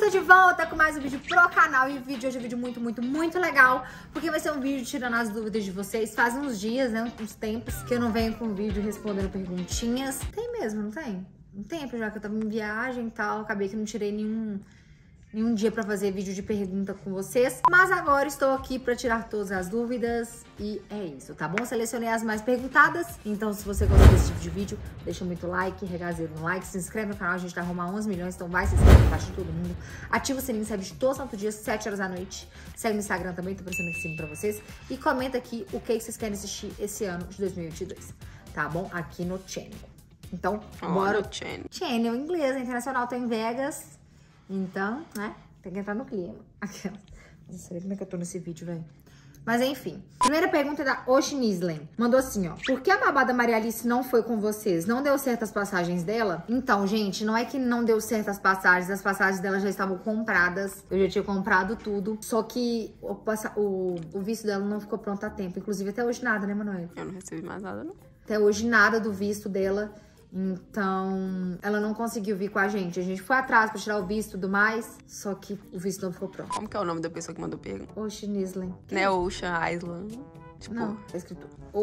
tô de volta com mais um vídeo pro canal. E o vídeo hoje é um vídeo muito legal, porque vai ser um vídeo tirando as dúvidas de vocês. Faz uns dias, né, uns tempos, que eu não venho com vídeo respondendo perguntinhas. Tem mesmo, não tem? Um tempo já que eu tava em viagem e tal, acabei que não tirei nenhum dia pra fazer vídeo de pergunta com vocês. Mas agora estou aqui pra tirar todas as dúvidas e é isso, tá bom? Selecionei as mais perguntadas, então se você gosta desse tipo de vídeo, deixa muito like, regazeiro no like, se inscreve no canal, a gente tá arrumando 11 milhões, então vai se inscrever embaixo de todo mundo. Ativa o sininho, recebe de todo santo dia, 7 horas da noite. Segue no Instagram também, tô aparecendo aqui em cima pra vocês. E comenta aqui o que vocês querem assistir esse ano de 2022, tá bom? Aqui no channel. Então, bora. Channel em inglês, internacional, tô em Vegas. Então, né, tem que entrar no clima. Aquela. Não sei como é que eu tô nesse vídeo, velho. Mas enfim. Primeira pergunta é da Oshnislen. Mandou assim, ó. Por que a babada Maria Alice não foi com vocês? Não deu certo as passagens dela? Então, gente, não é que não deu certo as passagens dela já estavam compradas. Eu já tinha comprado tudo. Só que o visto dela não ficou pronto a tempo. Inclusive, até hoje nada, né, Manoel? Eu não recebi mais nada, não. Até hoje nada do visto dela. Então, ela não conseguiu vir com a gente. A gente foi atrás pra tirar o visto e tudo mais, só que o visto não ficou pronto. Como que é o nome da pessoa que mandou pergunta? Oshnislen. Não é Ocean Island? Tipo... Não, tá escrito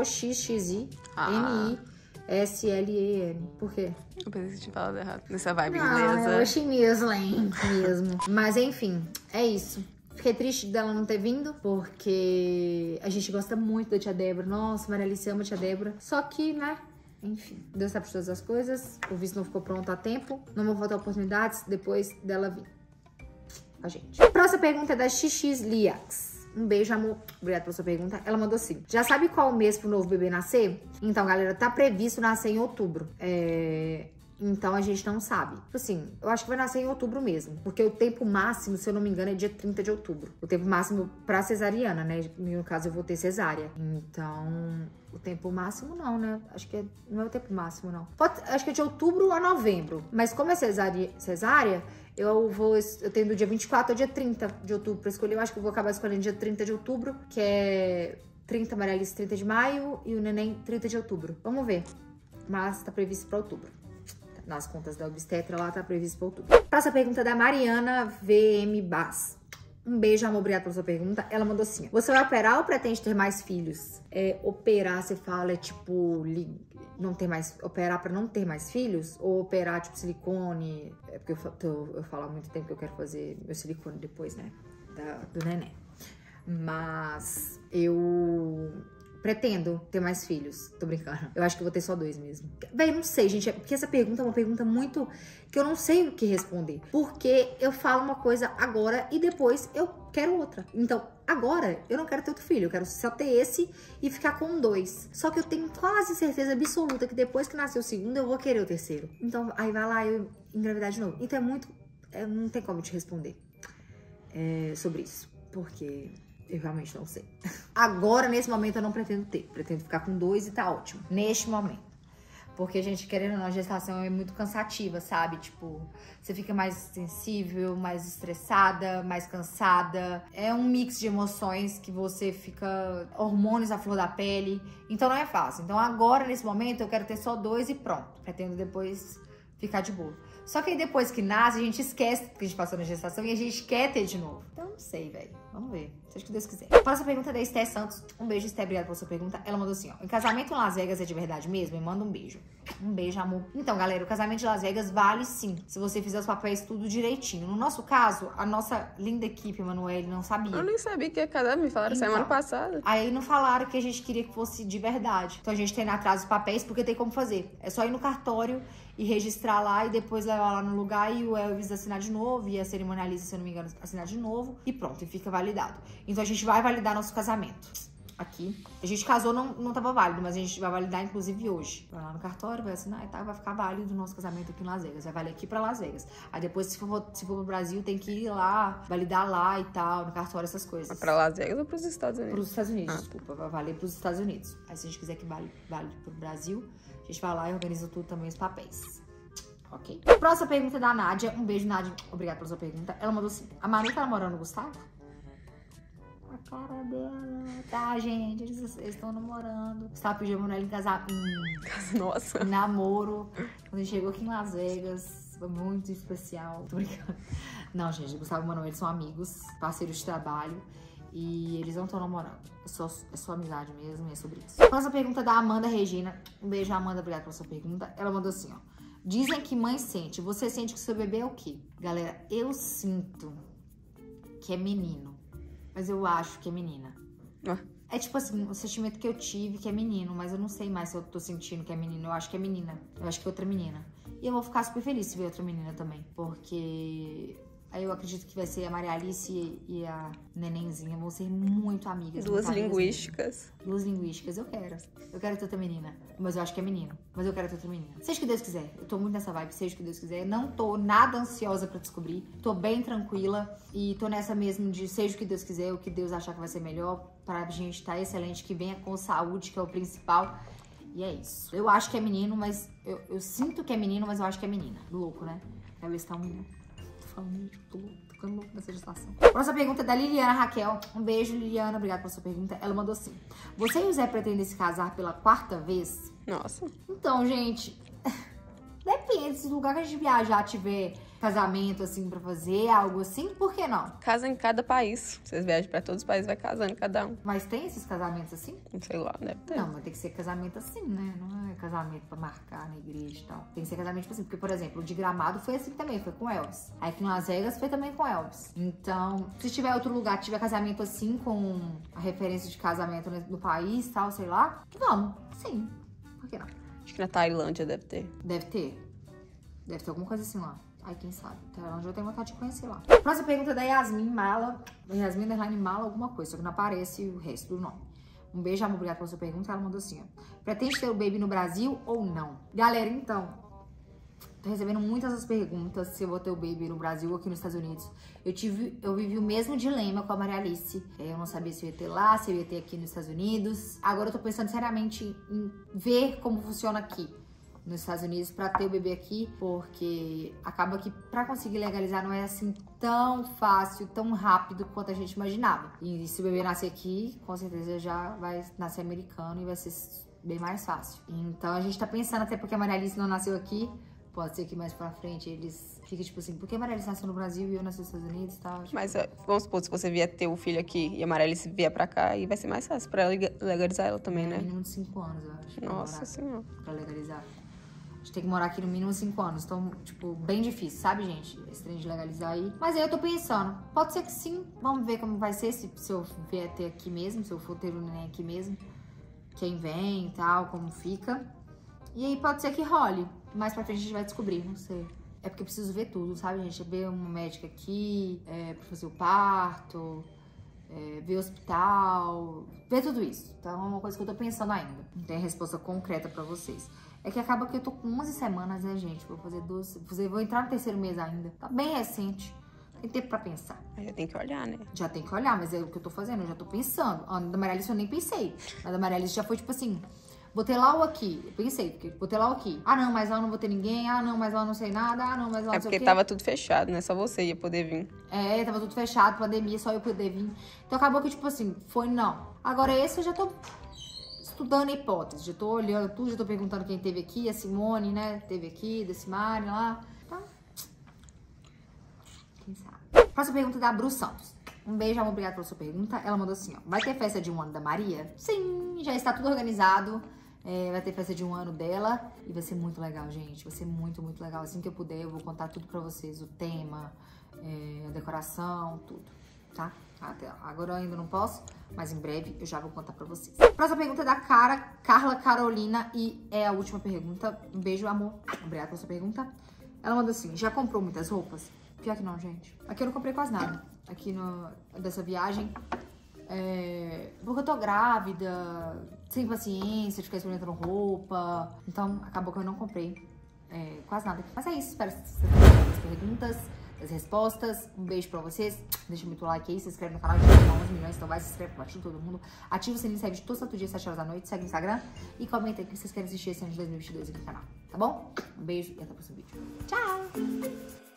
O-X-X-I-N-I-S-L-E-N. Por quê? Eu pensei que você tinha falado errado. Nessa vibe Não, inglesa. é Oshnislen mesmo. Mas enfim, é isso. Fiquei triste dela não ter vindo, porque a gente gosta muito da tia Débora. Nossa, Maria Alice ama a tia Débora. Só que, né... Enfim, Deus sabe de todas as coisas. O visto não ficou pronto a tempo. Não vão faltar oportunidades depois dela vir com a gente. Próxima pergunta é da XX Liax. Um beijo, amor. Obrigada pela sua pergunta. Ela mandou assim. Já sabe qual o mês pro novo bebê nascer? Então, galera, tá previsto nascer em outubro. Então, a gente não sabe. Assim, eu acho que vai nascer em outubro mesmo. Porque o tempo máximo, se eu não me engano, é dia 30 de outubro. O tempo máximo pra cesariana, né? No meu caso, eu vou ter cesárea. Então, o tempo máximo não, né? Acho que não é o tempo máximo, não. Acho que é de outubro a novembro. Mas como é cesárea, eu tenho do dia 24 ao dia 30 de outubro pra escolher. Eu acho que eu vou acabar escolhendo dia 30 de outubro, que é 30, Maria Alice 30 de maio e o neném 30 de outubro. Vamos ver. Mas tá previsto pra outubro. Nas contas da obstetra, lá tá previsto para outubro. Próxima pergunta da Mariana VM Bass. Um beijo, amor, obrigada pela sua pergunta. Ela mandou assim, você vai operar ou pretende ter mais filhos? Operar, você fala, tipo, não ter mais, operar pra não ter mais filhos? Ou operar, tipo, silicone? É porque eu falo há muito tempo que eu quero fazer meu silicone depois, né? Do neném. Mas eu... pretendo ter mais filhos. Tô brincando. Eu acho que eu vou ter só 2 mesmo. Véi, não sei, gente. Porque essa pergunta é uma pergunta muito... que eu não sei o que responder. Porque eu falo uma coisa agora e depois eu quero outra. Então, agora eu não quero ter outro filho. Eu quero só ter esse e ficar com 2. Só que eu tenho quase certeza absoluta que depois que nascer o segundo, eu vou querer o terceiro. Então, aí vai lá eu engravidar de novo. Então é muito... não tem como te responder sobre isso. Porque... eu realmente não sei. Agora, nesse momento, eu não pretendo ter. Pretendo ficar com 2 e tá ótimo. Neste momento. Porque, gente, querendo ou não, a gestação é muito cansativa, sabe? Tipo, você fica mais sensível, mais estressada, mais cansada. É um mix de emoções que você fica... hormônios à flor da pele. Então, não é fácil. Então, agora, nesse momento, eu quero ter só 2 e pronto. Pretendo depois ficar de boa. Só que aí, depois que nasce, a gente esquece que a gente passou na gestação e a gente quer ter de novo. Então, não sei, velho. Vamos ver. Seja o que Deus quiser. Próxima pergunta é da Esté Santos. Um beijo, Esté. Obrigada pela sua pergunta. Ela mandou assim, ó. O casamento em Las Vegas é de verdade mesmo? Me manda um beijo. Um beijo, amor. Então, galera, o casamento de Las Vegas vale sim. Se você fizer os papéis tudo direitinho. No nosso caso, a nossa linda equipe, Manoel, não sabia. Eu nem sabia que ia casar. Me falaram então, semana passada. Aí não falaram que a gente queria que fosse de verdade. Então, a gente tem atrás os papéis porque tem como fazer. É só ir no cartório e registrar lá e depois levar lá no lugar e o Elvis assinar de novo e a cerimonialista, se eu não me engano, assinar de novo e pronto, e fica validado. Então a gente vai validar nosso casamento aqui. A gente casou, não tava válido, mas a gente vai validar inclusive hoje. Vai lá no cartório, vai assinar e tal, vai ficar válido o nosso casamento aqui em Las Vegas. Vai valer aqui pra Las Vegas. Aí depois, se for pro Brasil, tem que ir lá, validar lá e tal, no cartório, essas coisas. Pra Las Vegas ou pros Estados Unidos? Pros Estados Unidos, desculpa. Vai valer pros Estados Unidos. Aí se a gente quiser que vale pro Brasil, a gente vai lá e organiza tudo também, os papéis. Ok? Próxima pergunta é da Nádia. Um beijo, Nádia. Obrigada pela sua pergunta. Ela mandou assim, a Manu tá namorando o Gustavo? A cara dela. Tá, gente, eles estão namorando. Gustavo pediu a Manoel em casar. Nossa. Namoro. Quando a gente chegou aqui em Las Vegas, foi muito especial. Tô brincando. Não, gente, Gustavo e Manoel, eles são amigos, parceiros de trabalho. E eles não estão namorando. É só amizade mesmo e é sobre isso. Próxima pergunta da Amanda Regina. Um beijo, Amanda. Obrigada pela sua pergunta. Ela mandou assim, ó. Dizem que mãe sente. Você sente que seu bebê é o quê? Galera, eu sinto que é menino. Mas eu acho que é menina. É tipo assim, o sentimento que eu tive que é menino. Mas eu não sei mais se eu tô sentindo que é menino. Eu acho que é menina. Eu acho que é outra menina. E eu vou ficar super feliz se ver outra menina também. Porque... aí eu acredito que vai ser a Maria Alice e a nenenzinha vão ser muito amigas. Duas linguísticas. Duas linguísticas, eu quero. Eu quero ter outra menina. Mas eu acho que é menino. Mas eu quero ter outra menina. Seja o que Deus quiser. Eu tô muito nessa vibe, seja o que Deus quiser. Não tô nada ansiosa pra descobrir. Tô bem tranquila. E tô nessa mesmo de seja o que Deus quiser, o que Deus achar que vai ser melhor. Pra gente tá excelente, que venha com saúde, que é o principal. E é isso. Eu acho que é menino, mas... Eu sinto que é menino, mas eu acho que é menina. Louco, né? Quero ver se tá um menino. Tô ficando louco nessa gestação. Próxima pergunta é da Liliana Raquel. Um beijo, Liliana. Obrigada pela sua pergunta. Ela mandou assim. Você e o Zé pretendem se casar pela 4ª vez? Nossa. Então, gente... depende. Se o lugar que a gente viajar tiver casamento, assim, pra fazer, algo assim, por que não? Casa em cada país. Vocês viajam pra todos os países, vai casando cada um. Mas tem esses casamentos assim? Não sei lá, deve ter. Não, mas tem que ser casamento assim, né? Não é casamento pra marcar na igreja e tal. Tem que ser casamento tipo assim. Porque, por exemplo, o de Gramado foi assim também, foi com Elvis. Aí aqui em Las Vegas foi também com Elvis. Então, se tiver outro lugar, tiver casamento assim, com a referência de casamento no país e tal, sei lá, vamos. Sim. Por que não? Acho que na Tailândia deve ter. Deve ter. Deve ter alguma coisa assim lá. Ai, quem sabe? Tailândia eu tenho vontade de conhecer lá. Próxima pergunta é da Yasmin Mala. Yasmin Underline Mala alguma coisa, só que não aparece o resto do nome. Um beijo, amor, obrigada pela sua pergunta. Ela mandou assim, ó. Pretende ter o baby no Brasil ou não? Galera, então, tô recebendo muitas das perguntas se eu vou ter o baby no Brasil ou aqui nos Estados Unidos. Eu vivi o mesmo dilema com a Maria Alice. Eu não sabia se eu ia ter lá, se eu ia ter aqui nos Estados Unidos. Agora eu tô pensando seriamente em ver como funciona aqui nos Estados Unidos pra ter o bebê aqui, porque acaba que pra conseguir legalizar não é assim tão fácil, tão rápido quanto a gente imaginava. E se o bebê nascer aqui, com certeza já vai nascer americano e vai ser bem mais fácil. Então a gente tá pensando, até porque a Maria Alice não nasceu aqui, pode ser que mais pra frente eles fiquem tipo assim, por que a Maria Alice nasceu no Brasil e eu nasci nos Estados Unidos e tal? Mas vamos supor, se você vier ter o filho aqui e a Maria Alice vier pra cá, aí vai ser mais fácil pra legalizar ela também, né? Mínimo de 5 anos, eu acho. Nossa Senhora. Pra legalizar. A gente tem que morar aqui no mínimo 5 anos. Então, tipo, bem difícil, sabe, gente? Esse trem de legalizar aí. Mas aí eu tô pensando, pode ser que sim. Vamos ver como vai ser se eu vier ter aqui mesmo, se eu for ter o neném aqui mesmo. Quem vem e tal, como fica. E aí pode ser que role. Mais pra frente a gente vai descobrir, não sei. É porque eu preciso ver tudo, sabe, gente? Ver uma médica aqui, pra fazer o parto, ver o hospital, ver tudo isso. Então é uma coisa que eu tô pensando ainda. Não tem resposta concreta pra vocês. É que acaba que eu tô com 11 semanas, né, gente? Vou fazer 12. Vou entrar no 3º mês ainda. Tá bem recente. Tem tempo pra pensar. Aí já tem que olhar, né? Já tem que olhar, mas é o que eu tô fazendo. Eu já tô pensando. A da Maria Alice eu nem pensei. A da Maria Alice já foi tipo assim... vou ter lá ou aqui? Eu pensei, porque vou ter lá ou aqui. Ah, não, mas lá eu não vou ter ninguém. Ah, não, mas lá eu não sei nada. Ah, não, mas lá não sei o quê. É porque tava tudo fechado, né? Só você ia poder vir. É, tava tudo fechado, pandemia, só eu poder vir. Então acabou que, tipo assim, foi não. Agora esse eu já tô... estudando hipóteses, já tô olhando tudo, já tô perguntando quem teve aqui, a Simone, né, teve aqui, Decimari lá, tá? Quem sabe? Próxima pergunta da Bru Santos. Um beijo, amor, obrigada pela sua pergunta. Ela mandou assim, ó, vai ter festa de 1 ano da Maria? Sim, já está tudo organizado, vai ter festa de 1 ano dela e vai ser muito legal, gente, vai ser muito, muito legal. Assim que eu puder, eu vou contar tudo pra vocês, o tema, a decoração, tudo, tá? Até agora eu ainda não posso, mas em breve eu já vou contar pra vocês. Próxima pergunta é da Carla Carolina e é a última pergunta. Um beijo, amor. Obrigada pela sua pergunta. Ela mandou assim, já comprou muitas roupas? Pior que não, gente. Aqui eu não comprei quase nada. Aqui dessa viagem. Porque eu tô grávida, sem paciência de ficar experimentando roupa. Então, acabou que eu não comprei quase nada. Mas é isso, espero que vocês tenham gostado das perguntas, as respostas. Um beijo pra vocês. Deixa muito like aí, se inscreve no canal, a gente vai 11 milhões, então vai, se inscreve, compartilha todo mundo. Ativa o sininho, segue de todo dia, 7 horas da noite, segue no Instagram e comenta aí o que vocês querem assistir esse ano de 2022 aqui no canal, tá bom? Um beijo e até o próximo vídeo. Tchau!